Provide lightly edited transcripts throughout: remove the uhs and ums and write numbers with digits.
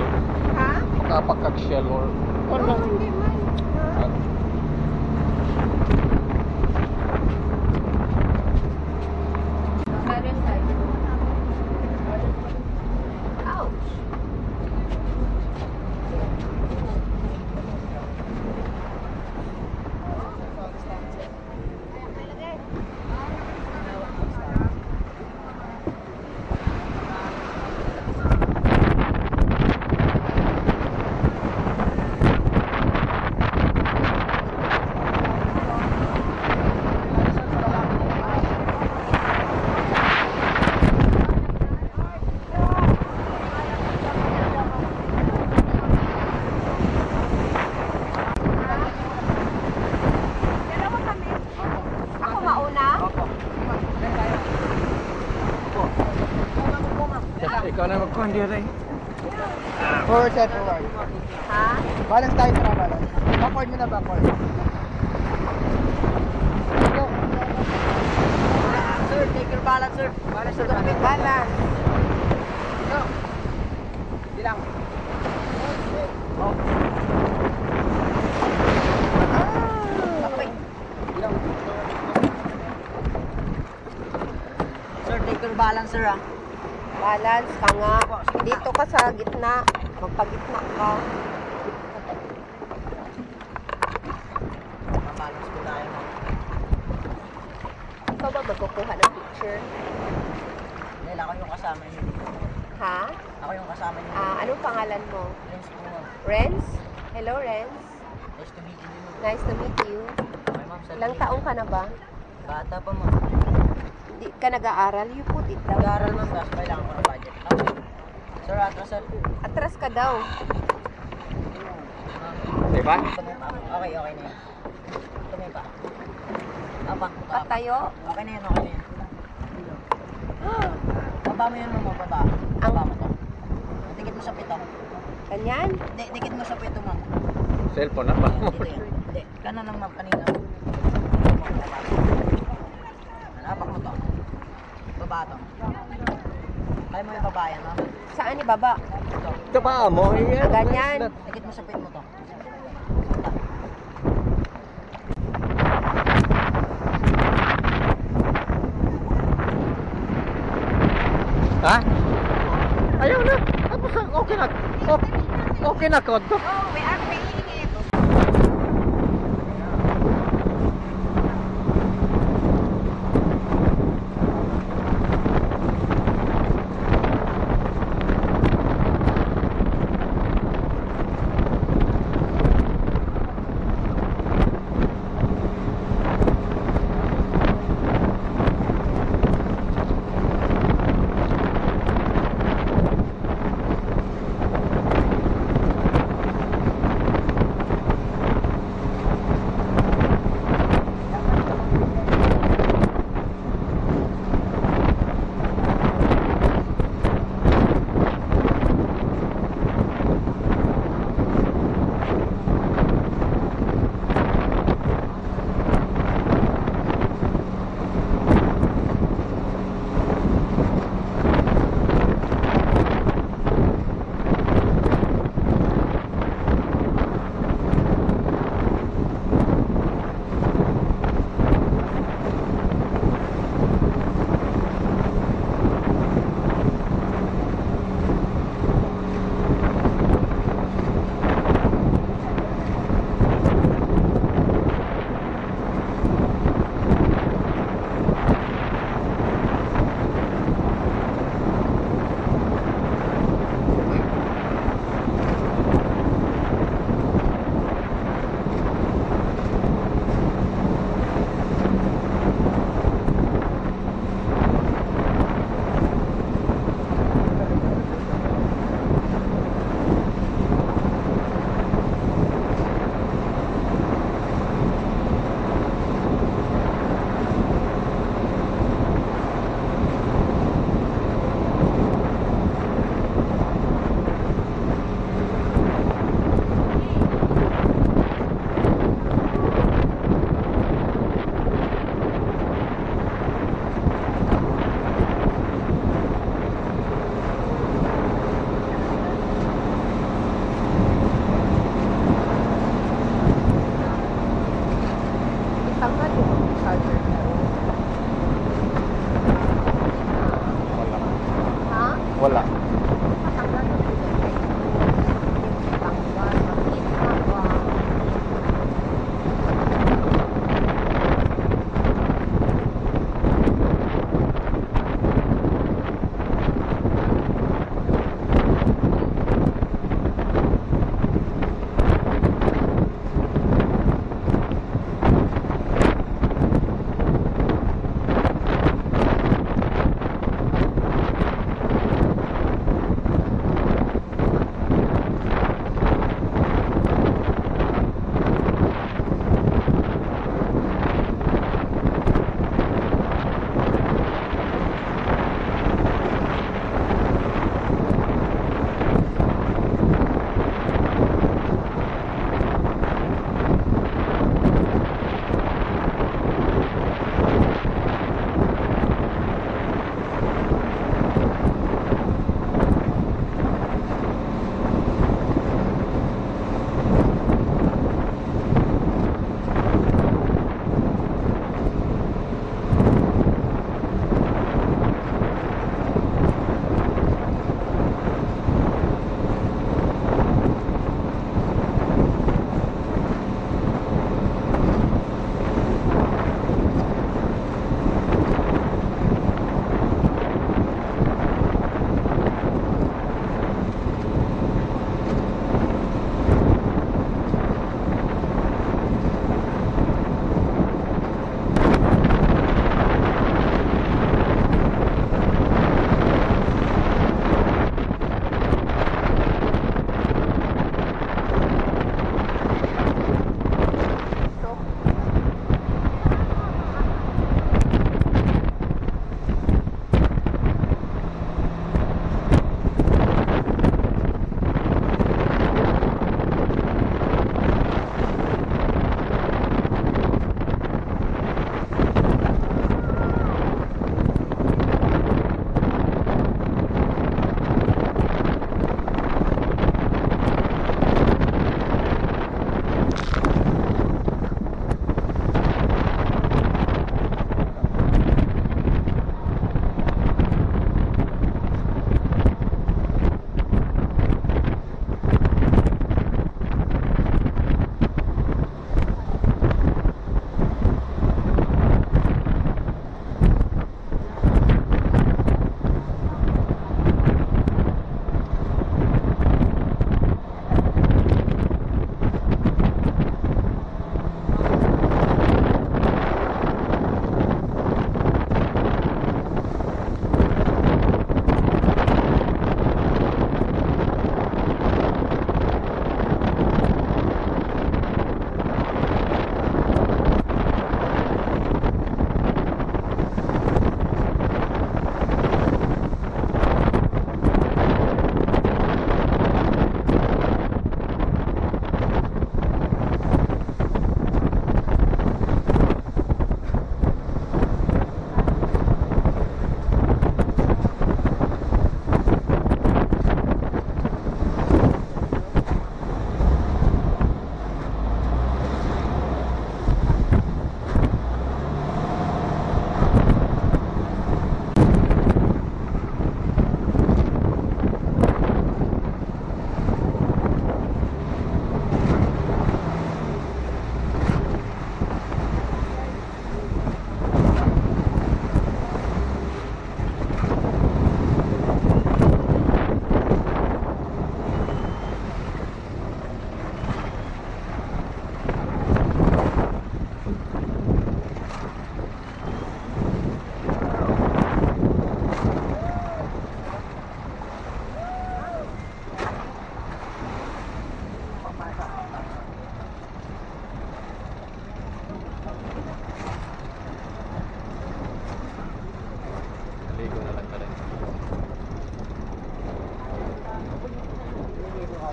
Ha? Kapag-shell or... Oo, hindi man. Ouch! Ako mauna? Ikaw na magkuhan dito eh. Forward, sir, forward. Ha? Balance tayo sa balance. Backward mo na, backward. Go. Sir, take your balance, sir. Balance, sir. Balance. Go. Bilang. Oh. Okay. Bilang. Sir, take your balance, sir, ah. Balance ka nga. Dito ka sa gitna. Magpagitna ka. Balance ko tayo, ma'am. Ikaw ba magkukuha ng picture? Dahil ako yung kasama niyo. Ha? Ako yung kasama niyo. Anong pangalan mo? Friends po, ma'am. Renz? Hello, Renz. Nice to meet you. Nice to meet you. Okay, ma'am. Ilang taong ka na ba? Bata pa, ma'am. Hindi ka nag-aaral? You put it down. Nag-aaral, ma'am. Tapos kailangan ko ng budget. Okay. Sir, atras, sir. Atras ka daw. Diba? Tumipa. Okay, okay na yan. Tumipa. Apa. Patayo. Okay na yan, okay na yan. Baba mo yan, ma'am. Baba. Baba mo to. Dikit mo sa pito. Ganyan? Hindi, dikit mo sa pito, ma'am. Cellphone na pa. Hindi, hindi. Kanan lang, ma'am, kanina. Hanapak mo to. Baba to. Kaya mo yung baba yan, ma'am. Saan ibaba? Ito. Ito pa mo. Ganyan. Dikit mo sa pito mo to. Ha? Ayaw na. Tapos okay na. Okay na ko. Oh, we are paying it.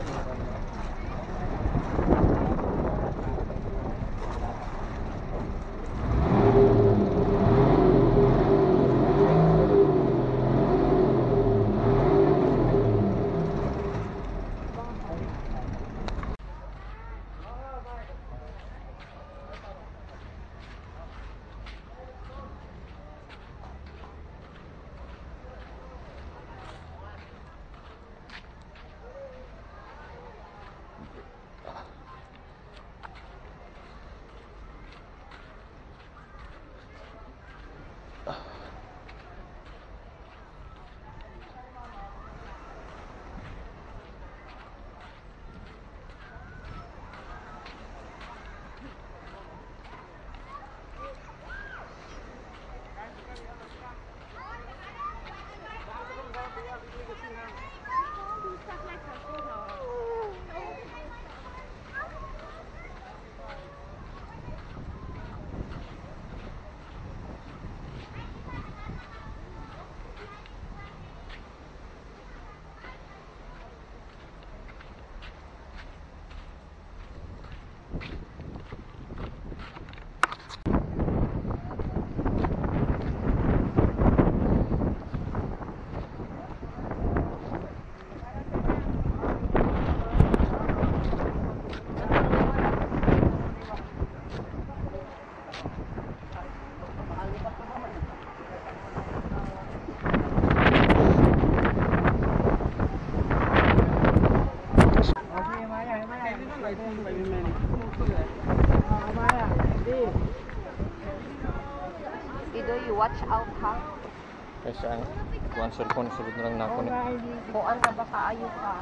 Dido, you watch out ha. Kasi ang kuhan cellphone, sulod na lang na ako ni. Kuan ka ba kaayo ka?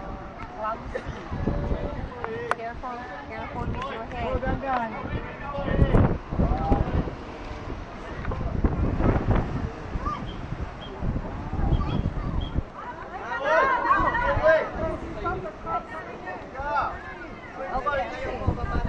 Clumsy. Careful, careful with your head. Okay.